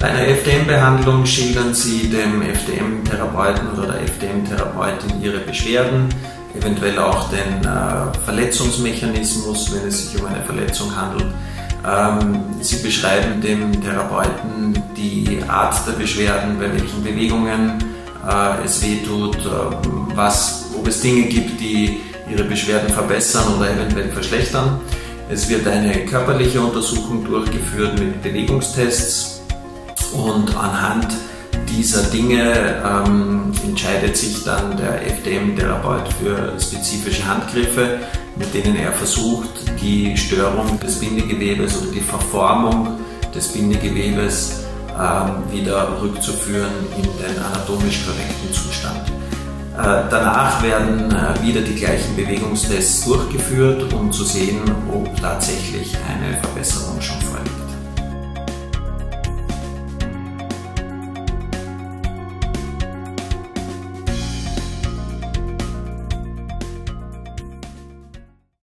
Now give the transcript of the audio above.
Bei einer FDM-Behandlung schildern Sie dem FDM-Therapeuten oder der FDM-Therapeutin Ihre Beschwerden, eventuell auch den Verletzungsmechanismus, wenn es sich um eine Verletzung handelt. Sie beschreiben dem Therapeuten die Art der Beschwerden, bei welchen Bewegungen es wehtut, ob es Dinge gibt, die Ihre Beschwerden verbessern oder eventuell verschlechtern. Es wird eine körperliche Untersuchung durchgeführt mit Bewegungstests und anhand dieser Dinge entscheidet sich dann der FDM-Therapeut für spezifische Handgriffe, mit denen er versucht, die Störung des Bindegewebes oder die Verformung des Bindegewebes wieder rückzuführen in den anatomisch korrekten Zustand. Danach werden wieder die gleichen Bewegungstests durchgeführt, um zu sehen, ob tatsächlich eine Verbesserung